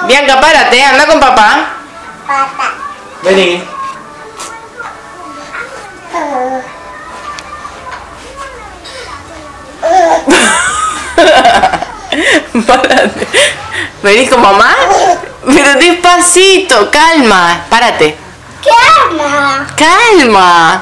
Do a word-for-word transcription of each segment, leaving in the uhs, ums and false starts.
Bianca, párate, anda con papá. Vení. Párate. ¿Venís con mamá? Pero despacito, calma. Párate. Calma. Calma.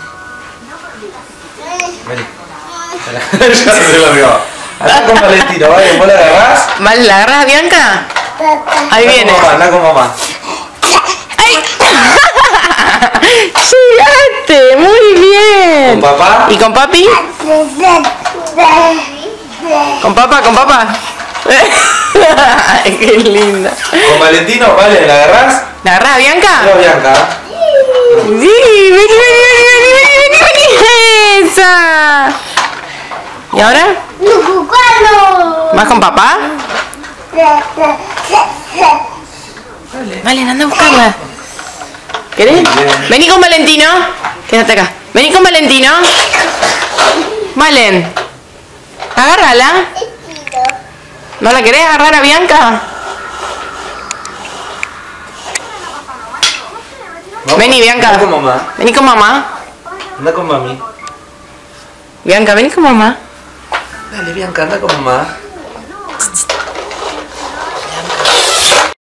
Vení. Ya se lo vio. Anda con Valentino, ¿vale? ¿Vos la agarrás? ¿Vale, la agarras, Bianca? Ahí Anda viene. con mamá, anda con mamá. ¡Ay! ¡Llegaste! ¡Muy bien! ¿Con papá? ¿Y con papi? ¿Con papá? ¿Con papá? Ay, qué linda. ¿Con Valentino? ¿Vale? ¿La agarrás? ¿La agarras, Bianca? No, Bianca. Sí, vení, vení, vení, vení, vení, vení. ¡Esa! ¿Y ahora? ¿Vas con papá? Vale, anda a buscarla. ¿Querés? Vení con Valentino. Quédate acá. Vení con Valentino. Valen. Agárrala. ¿No la querés agarrar a Bianca? No, Vení, Bianca. Anda con mamá. Vení con mamá. Anda con mami. Bianca, vení con mamá. Dale, Bianca, anda con mamá.